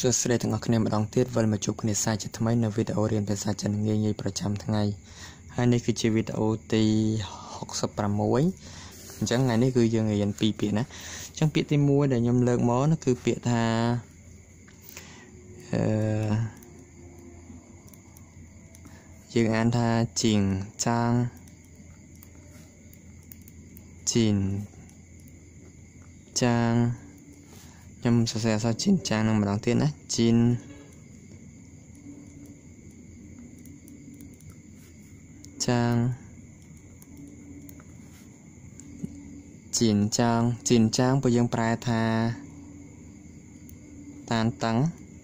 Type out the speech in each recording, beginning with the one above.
សួស្តីទាំងអស់គ្នាម្ដងទៀតវិលមកជួបគ្នាសាជាថ្មីនៅវីដេអូរៀនភាសាចិនងាយៗប្រចាំថ្ងៃហើយនេះគឺជាវីដេអូទី66អញ្ចឹងថ្ងៃនេះគឺយើងរៀនពីរពាក្យណាអញ្ចឹងពាក្យទី1ដែលខ្ញុំលើកមកនោះគឺពាក្យថាយើងអានថាជីងចាងជីនចាងខ្ញុំសរសេរអក្សរជីនចាងនឹងម្ដងទៀតណាជីនចាងជីនចាងពួកយើងប្រែថាតានតឹង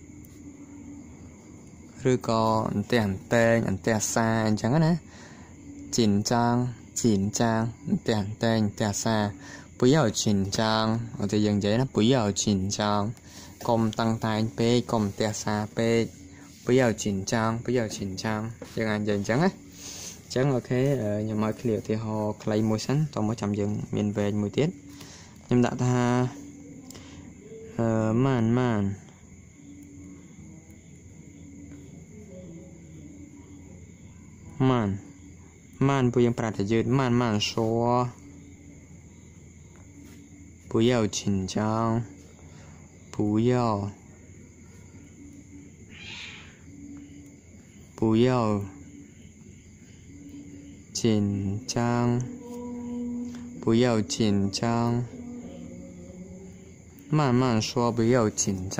ឬក៏អន្ទះអន្តែងអន្ទះសាអញ្ចឹងណាជីនចាងអន្ទះអន្តែងអន្ទះសា不要紧张我哋យើងនិយាយណា不要紧张កុំតាំងតែងពេកកុំផ្ទះសាពេក不要紧张យើងអាចនិយាយអញ្ចឹងណាអញ្ចឹងអូខេខ្ញុំឲ្យឃ្លាឧទាហរណ៍ខ្លីមួយសិនតោះមកចាំយើងមានវែងមួយទៀតខ្ញុំដាក់ថាម៉ានពួកយើងប្រាប់ថាយឺតម៉ាន说不要紧张不要紧张慢慢说不要紧张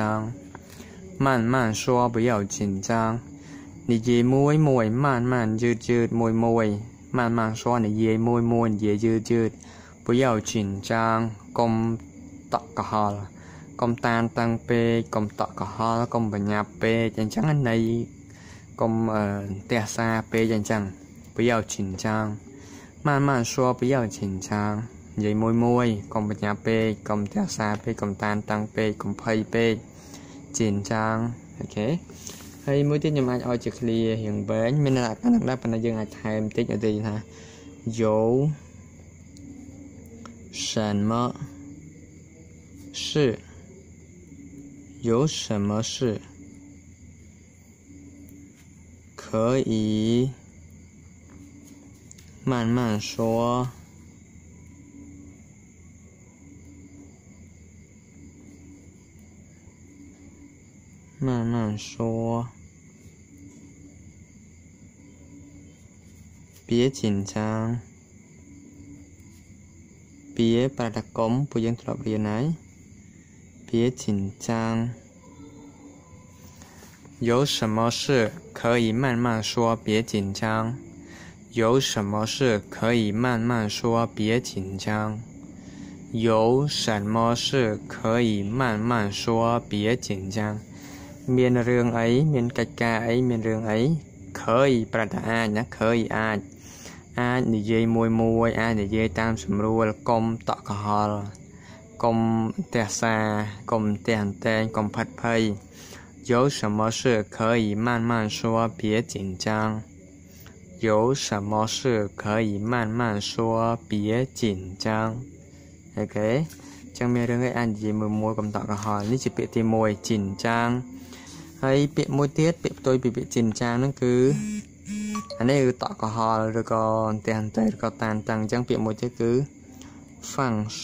你爷មួយ慢慢ยืดមួយ慢慢说你爷មួយ爷ยืด不要紧张កុំតក់កុហលកុំតានតឹងពេកកុំតក់កុហលកុំបញ្ញាប់ពេកអញ្ចឹងនៃកុំផ្ទះសាពេកអញ្ចឹង不要紧张慢慢说不要紧张និយាយមួយកុំបញ្ញាប់ពេកកុំផ្ទះសាពេកកុំតានតឹងពេកកុំភ័យពេក紧张អូខេហើយមួយទៀតខ្ញុំអាចឲ្យជាឃ្លារៀងវែងមានលក្ខណៈដែរប៉ុន្តែយើងអាចថែមតិចឲ្យថា有什么事可以慢慢说别紧张别ប្រដកុំពួកយើងធ្លាប់រៀនហើយ别紧张有什么事可以慢慢说别紧张有什么事可以慢慢说别紧张有什么事可以慢慢说别紧张មានរឿងអីមានកិច្ចការអីមានរឿងអី可以ប្រដអាចណា可以អាចនិយាយមួយអាចនិយាយតាមស្រួលកុំតក់កុហលកុំផ្ទះសាកុំផ្ទះអន្តែងកុំផិតភ័យ有什么事可以慢慢说别紧张有什么事可以慢慢说别紧张អូខេចឹងមានរឿងអីអាចនិយាយមួយកុំតក់កុហលនេះជាពាក្យទី1紧张ហើយពាក្យមួយទៀតពាក្យផ្ទុយពីពាក្យ紧张ហ្នឹងគឺអានេះគឺតក់កុហលឬក៏អន្ទះអន្តែងឬក៏តានតឹងអញ្ចឹងពាក្យមួយទៀតគឺ放松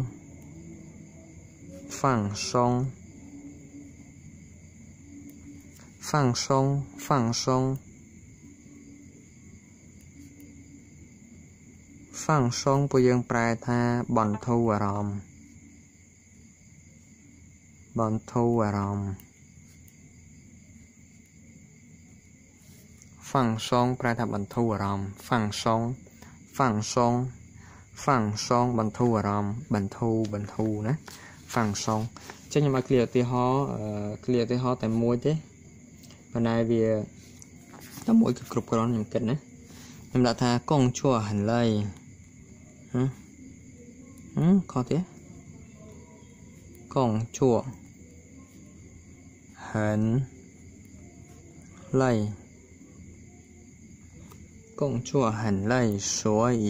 ពួកយើងប្រែថាបន្ធូរអារម្មណ៍放松ប្រែថាបន្ធូរអារម្មណ៍放松បន្ធូរអារម្មណ៍បន្ធូរណា放松ចឹងខ្ញុំឲ្យឃ្លាឧទាហរណ៍តែមួយទេប៉ុន្តែវាតែមួយគឺគ្រប់គ្រាន់ខ្ញុំគិតណាខ្ញុំដាក់ថាកងជួហិនឡៃខុសទេកងជួហិនឡៃ工作很累，所以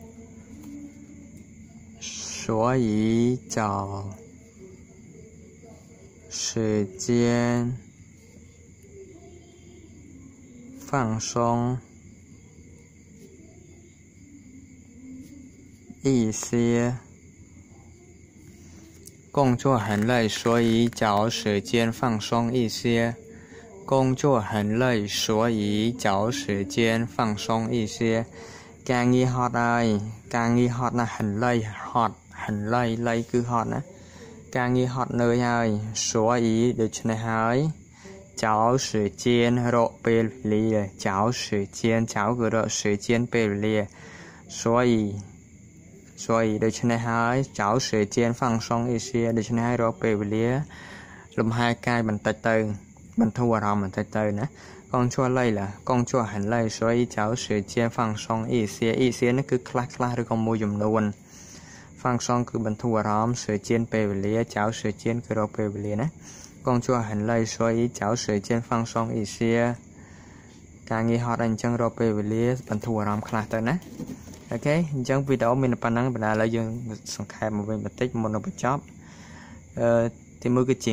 所以找时间放松一些。工作很累，所以找时间放松一些。工作很累，所以找时间放松一些。การងារហត់ហើយការងារហត់ណាស់很累ហត់很累累គឺហត់ណាការងារហត់នឿយហើយ所以ដូច្នេះហើយ找时间រកពេលវេលា找时间找គឺរក时间ពេលវេលា所以ដូច្នេះហើយ找时间放松一些ដូច្នេះហើយរកពេលវេលាលំហែកាយបន្តិចទៅបន្ធូរអារម្មណ៍បន្តិចទៅណា工作累了工作很累所以找时间放松一些នេះគឺខ្លះឬក៏មួយចំនួន放松គឺបន្ធូរអារម្មណ៍时间ពេលវេលា找时间គឺរកពេលវេលាណា工作很累所以找时间放松一些ការងារហត់អញ្ចឹងរកពេលវេលាបន្ធូរអារម្មណ៍ខ្លះទៅណាអូខេអញ្ចឹងវីដេអូមានប៉ុណ្ណឹងបណ្ដាឥឡូវយើងសង្ខេបមកវិញបន្ติចមុននឹងបញ្ចប់ទីមួយគឺ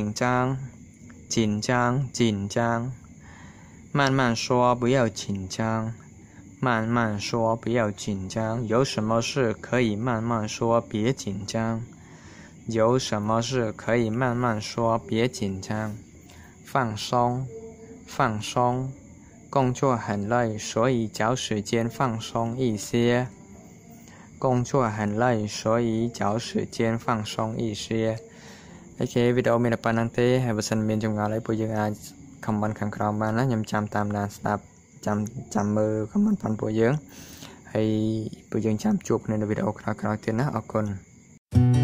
紧张慢慢说不要紧张慢慢说不要紧张有什么事可以慢慢说别紧张有什么事可以慢慢说别紧张放松工作很累所以找时间放松一些工作很累所以找时间放松一些អូខេវីដេអូមានប៉ុណ្ណឹងទេហើយបើសិនមានចម្ងល់អីពួកយើងអាច comment ខាងក្រោមបានណាខ្ញុំចាំតាមដានស្ដាប់ចាំមើល comment ផងពួកយើងហើយពួកយើងចាំជួបគ្នានៅវីដេអូក្រោយៗទៀតណាអរគុណ